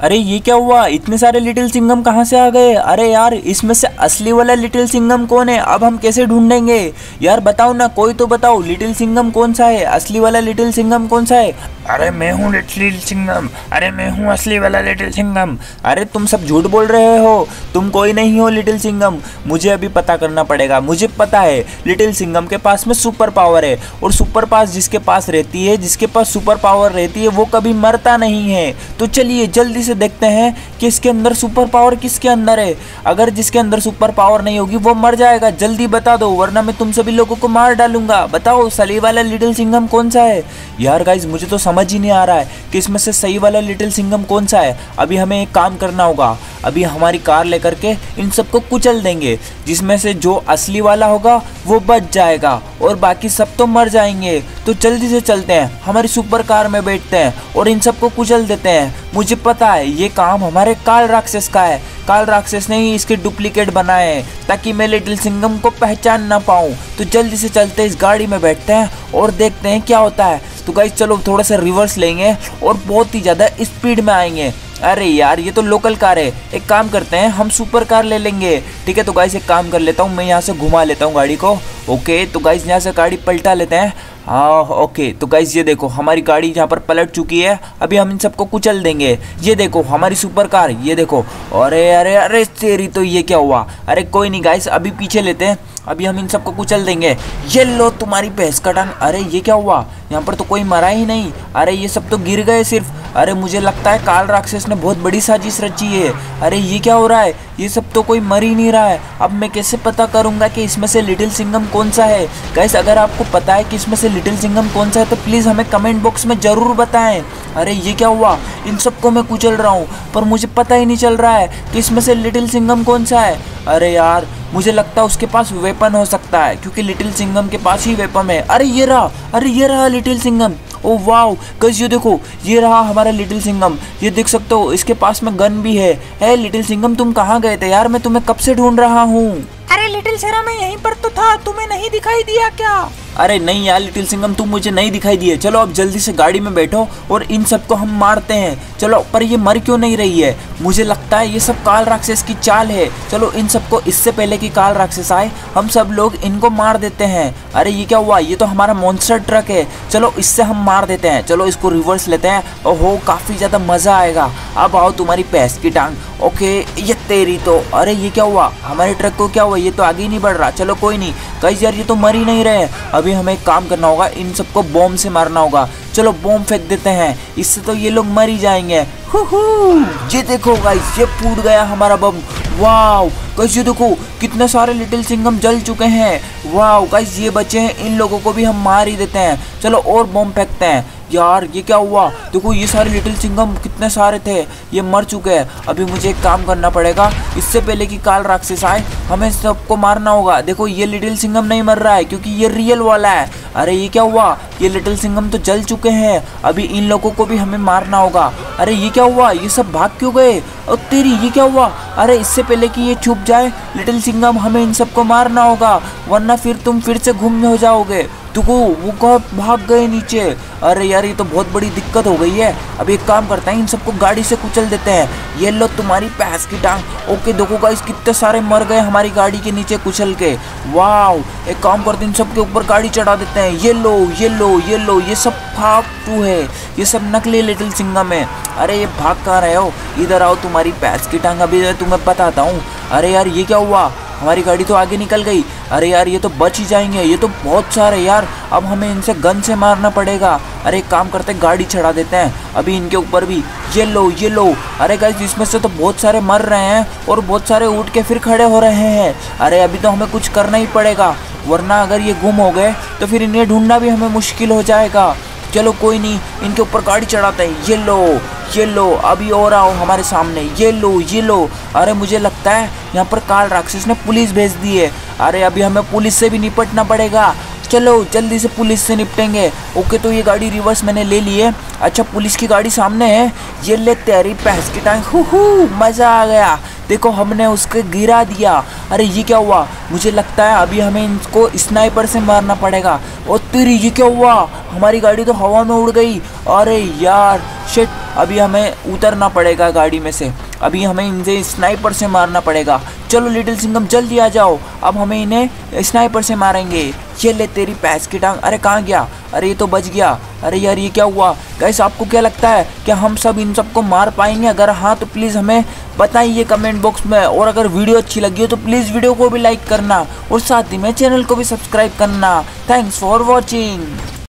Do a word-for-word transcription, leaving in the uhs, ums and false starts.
अरे ये क्या हुआ, इतने सारे लिटिल सिंघम कहाँ से आ गए? अरे यार इसमें से असली वाला लिटिल सिंघम कौन है? अब हम कैसे ढूंढेंगे यार? बताओ ना, कोई तो बताओ, लिटिल सिंघम कौन सा है? असली वाला लिटिल सिंघम कौन सा है? अरे मैं हूँ लिटिल सिंघम, अरे मैं हूँ असली वाला लिटिल सिंघम। अरे तुम सब झूठ बोल रहे हो, तुम कोई नहीं हो लिटिल सिंघम। मुझे अभी पता करना पड़ेगा। मुझे पता है लिटिल सिंघम के पास में सुपर पावर है, और सुपर पावर जिसके पास रहती है, जिसके पास सुपर पावर रहती है वो कभी मरता नहीं है। तो चलिए जल्दी से देखते हैं कि इसके अंदर सुपर पावर किसके अंदर है। अगर जिसके अंदर सुपर पावर नहीं होगी वो मर जाएगा। जल्दी बता दो वरना मैं तुम सभी लोगों को मार डालूंगा। बताओ सली वाला लिटिल सिंघम कौन सा है? यार गाइज मुझे तो समझ ही नहीं आ रहा है कि इसमें से सही वाला लिटिल सिंघम कौन सा है। अभी हमें एक काम करना होगा, अभी हमारी कार लेकर के इन सबको कुचल देंगे, जिसमें से जो असली वाला होगा वो बच जाएगा और बाकी सब तो मर जाएंगे। तो जल्दी से चलते हैं, हमारी सुपर कार में बैठते हैं और इन सबको कुचल देते हैं। मुझे पता है ये काम हमारे काल राक्षस का है। काल राक्षस ने ही इसके डुप्लीकेट बनाए हैं ताकि मैं लिटिल सिंघम को पहचान ना पाऊँ। तो जल्दी से चलते हैं, इस गाड़ी में बैठते हैं और देखते हैं क्या होता है। तो गाइस चलो थोड़ा सा रिवर्स लेंगे और बहुत ही ज़्यादा स्पीड में आएंगे। अरे यार ये तो लोकल कार है, एक काम करते हैं हम सुपर कार ले लेंगे। ठीक है तो गाइस एक काम कर लेता हूँ, मैं यहाँ से घुमा लेता हूँ गाड़ी को। ओके तो गाइस यहाँ से गाड़ी पलटा लेते हैं। हाँ ओके तो गाइस ये देखो हमारी गाड़ी यहाँ पर पलट चुकी है। अभी हम इन सबको कुचल देंगे। ये देखो हमारी सुपर कार, ये देखो। अरे अरे अरे तेरी तो ये क्या हुआ? अरे कोई नहीं गाइस, अभी पीछे लेते हैं, अभी हम इन सबको कुचल देंगे। ये लो तुम्हारी भैंस का टांग। अरे ये क्या हुआ? यहाँ पर तो कोई मरा ही नहीं। अरे ये सब तो गिर गए सिर्फ। अरे मुझे लगता है काल राक्षस ने बहुत बड़ी साजिश रची है। अरे ये क्या हो रहा है? ये सब तो कोई मर ही नहीं रहा है। अब मैं कैसे पता करूंगा कि इसमें से लिटिल सिंघम कौन सा है? गाइस अगर आपको पता है कि इसमें से लिटिल सिंघम कौन सा है तो प्लीज़ हमें कमेंट बॉक्स में ज़रूर बताएं। अरे ये क्या हुआ? इन सबको मैं कुचल रहा हूँ पर मुझे पता ही नहीं चल रहा है कि इसमें से लिटिल सिंघम कौन सा है। अरे यार मुझे लगता है उसके पास वेपन हो सकता है, क्योंकि लिटिल सिंघम के पास ही वेपन है। अरे ये रहा, अरे ये रहा little Singham. Oh wow guys ये देखो, ये रहा हमारा लिटिल सिंघम। ये देख सकते हो इसके पास में गन भी है। है लिटिल सिंघम तुम कहाँ गए थे यार? मैं तुम्हें कब से ढूंढ रहा हूँ। अरे लिटिल शेरा मैं यहीं पर तो था, तुम्हें नहीं दिखाई दिया क्या? अरे नहीं यार लिटिल सिंघम तुम मुझे नहीं दिखाई दिए। चलो अब जल्दी से गाड़ी में बैठो और इन सबको हम मारते हैं। चलो पर ये मर क्यों नहीं रही है? मुझे लगता है ये सब काल राक्षस की चाल है। चलो इन सबको इससे पहले कि काल राक्षस आए हम सब लोग इनको मार देते हैं। अरे ये क्या हुआ? ये तो हमारा मॉन्स्टर ट्रक है। चलो इससे हम मार देते हैं। चलो इसको रिवर्स लेते हैं। ओहो काफ़ी ज़्यादा मज़ा आएगा। अब आओ तुम्हारी भैंस की टांग। ओके ये तेरी तो। अरे ये क्या हुआ? हमारे ट्रक को क्या हुआ? ये तो आगे ही नहीं बढ़ रहा। चलो कोई नहीं गाइस यार ये तो मर ही नहीं रहे। अभी हमें एक काम करना होगा, इन सबको बॉम्ब से मारना होगा। चलो बॉम्ब फेंक देते हैं, इससे तो ये लोग मर ही जाएंगे। ये देखो गाइस ये फूट गया हमारा बम। वाओ गाइस ये देखो कितने सारे लिटिल सिंघम जल चुके हैं। वाओ गाइस ये बचे हैं, इन लोगों को भी हम मार ही देते हैं। चलो और बॉम्ब फेंकते हैं। यार ये क्या हुआ? देखो ये सारे लिटिल सिंघम कितने सारे थे, ये मर चुके हैं। अभी मुझे एक काम करना पड़ेगा, इससे पहले कि काल राक्षस आए हमें सबको मारना होगा। देखो ये लिटिल सिंघम नहीं मर रहा है क्योंकि ये रियल वाला है। अरे ये क्या हुआ? ये लिटिल सिंघम तो जल चुके हैं। अभी इन लोगों को भी हमें मारना होगा। अरे ये क्या हुआ? ये सब भाग क्यों गए? और तेरी ये क्या हुआ? अरे इससे पहले कि ये छुप जाए लिटिल सिंघम हमें इन सबको मारना होगा, वरना फिर तुम फिर से गुम हो जाओगे। देखो वो कहाँ भाग गए नीचे। अरे यार ये तो बहुत बड़ी दिक्कत हो गई है। अब एक काम करते हैं, इन सबको गाड़ी से कुचल देते हैं। ये लो तुम्हारी भैंस की टांग। ओके देखो गाइस कितने सारे मर गए हमारी गाड़ी के नीचे कुचल के। वाओ एक काम करते हैं, इन सबके ऊपर गाड़ी चढ़ा देते हैं। ये लो ये लो ये लो, ये सब फालतू है, ये सब नकली लिटिल सिंघम है। अरे ये भाग कहाँ रहे हो? इधर आओ तुम्हारी भैंस की टांग, अभी तुम्हें बताता हूँ। अरे यार ये क्या हुआ? हमारी गाड़ी तो आगे निकल गई। अरे यार ये तो बच ही जाएंगे, ये तो बहुत सारे यार। अब हमें इनसे गन से मारना पड़ेगा। अरे एक काम करते हैं गाड़ी चढ़ा देते हैं अभी इनके ऊपर भी। ये लो ये लो। अरे गाइस इसमें से तो बहुत सारे मर रहे हैं और बहुत सारे उठ के फिर खड़े हो रहे हैं। अरे अभी तो हमें कुछ करना ही पड़ेगा, वरना अगर ये गुम हो गए तो फिर इन्हें ढूंढना भी हमें मुश्किल हो जाएगा। चलो कोई नहीं इनके ऊपर गाड़ी चढ़ाते हैं। ये लो ये लो, अभी और आओ हमारे सामने। ये लो ये लो। अरे मुझे लगता है यहाँ पर काल राक्षस ने पुलिस भेज दी है। अरे अभी हमें पुलिस से भी निपटना पड़ेगा। चलो जल्दी से पुलिस से निपटेंगे। ओके तो ये गाड़ी रिवर्स मैंने ले ली है। अच्छा पुलिस की गाड़ी सामने है। ये ले तेरी भैंस की टांग। हू हू मज़ा आ गया। देखो हमने उसके गिरा दिया। अरे ये क्या हुआ? मुझे लगता है अभी हमें इनको स्नाइपर से मारना पड़ेगा। और तेरी ये क्या हुआ? हमारी गाड़ी तो हवा में उड़ गई। अरे यार शिट अभी हमें उतरना पड़ेगा गाड़ी में से। अभी हमें इनसे स्नाइपर से मारना पड़ेगा। चलो लिटिल सिंघम जल्दी आ जाओ, अब हमें इन्हें स्नाइपर से मारेंगे। ये ले तेरी पैस की टांग। अरे कहाँ गया? अरे ये तो बच गया। अरे यार ये क्या हुआ? गाइस आपको क्या लगता है कि हम सब इन सबको मार पाएंगे? अगर हाँ तो प्लीज़ हमें बताइए कमेंट बॉक्स में। और अगर वीडियो अच्छी लगी हो तो प्लीज़ वीडियो को भी लाइक करना और साथ ही में चैनल को भी सब्सक्राइब करना। Thanks for watching.